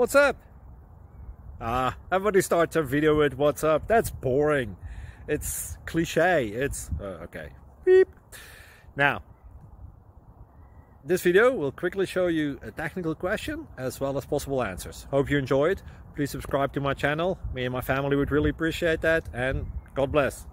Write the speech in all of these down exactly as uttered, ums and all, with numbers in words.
What's up? Ah, everybody starts their video with what's up. That's boring. It's cliche. It's uh, okay. Beep. Now, this video will quickly show you a technical question as well as possible answers. Hope you enjoyed. Please subscribe to my channel. Me and my family would really appreciate that, and God bless.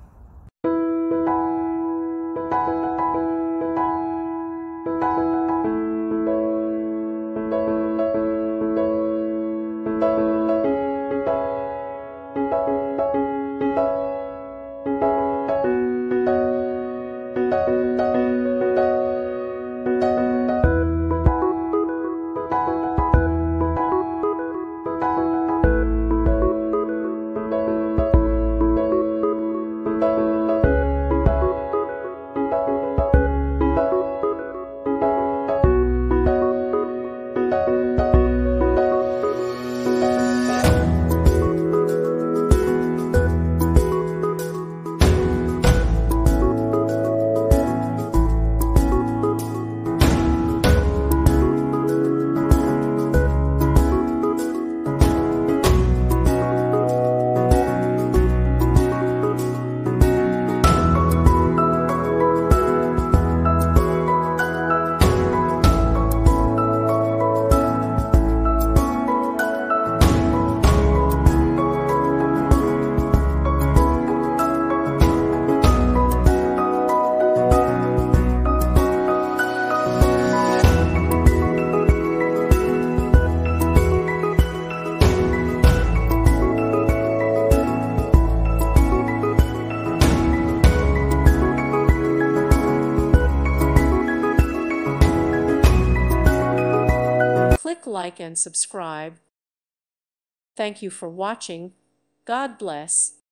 Click like and subscribe. Thank you for watching. God bless.